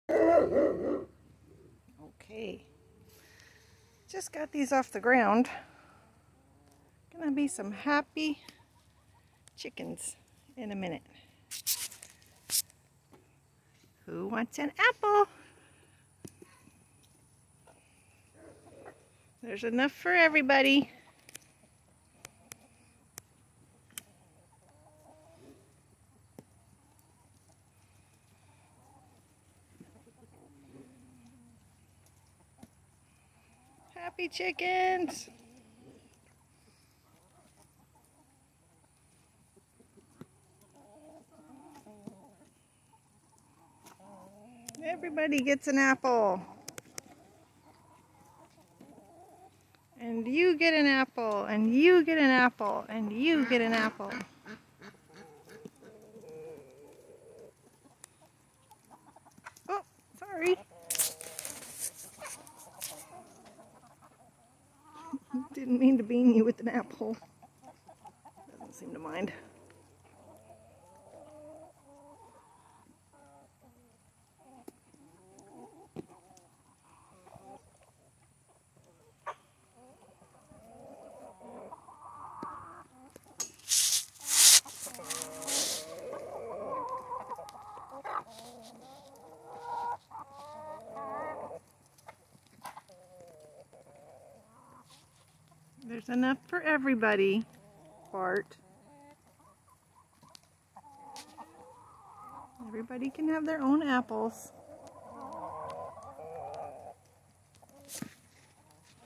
Okay, just got these off the ground. Gonna be some happy chickens in a minute. Who wants an apple? There's enough for everybody. Happy chickens! Everybody gets an apple. And you get an apple, and you get an apple, and you get an apple. Oh, sorry. Didn't mean to bean you with an apple. Doesn't seem to mind. There's enough for everybody, Bart. Everybody can have their own apples.